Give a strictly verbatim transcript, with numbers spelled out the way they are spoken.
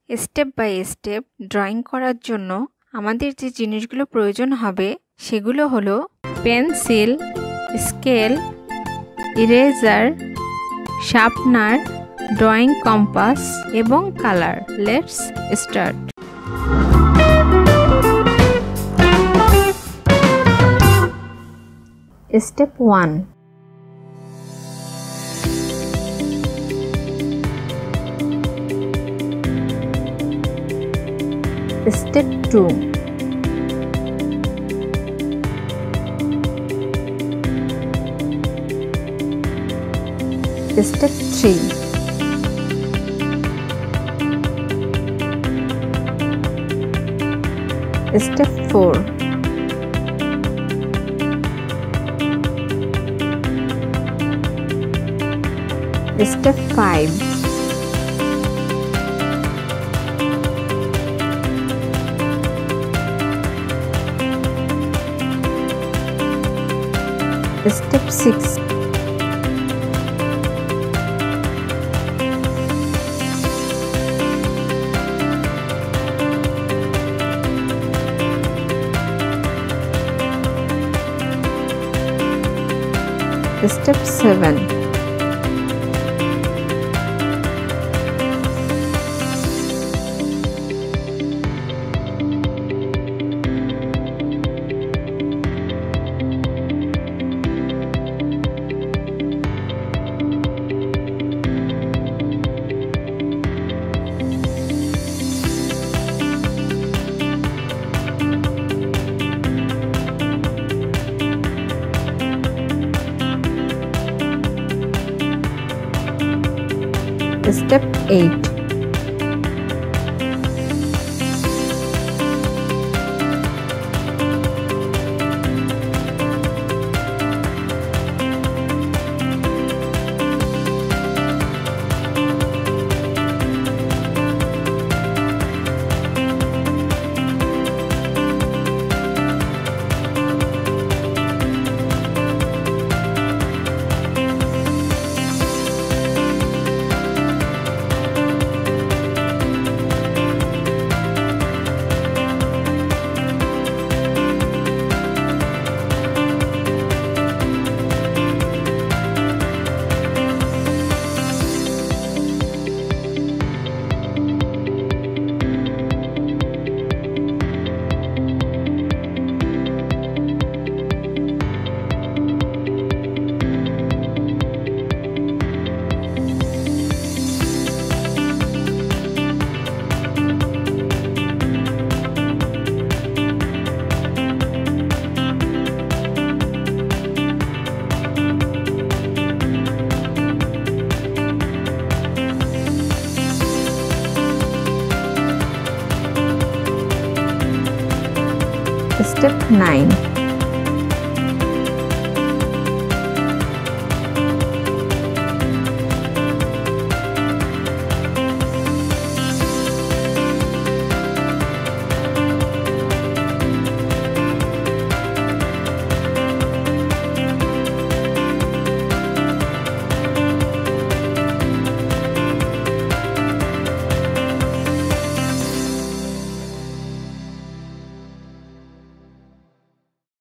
Step by step drawing করার জন্য আমাদের যে জিনিসগুলো প্রয়োজন হবে সেগুলো হলো pencil, scale, eraser, sharpener, drawing compass এবং colour. Let's start. Step one. Step two. Step three. Step four. Step five. Step six. Step seven. Step eight. Step nine.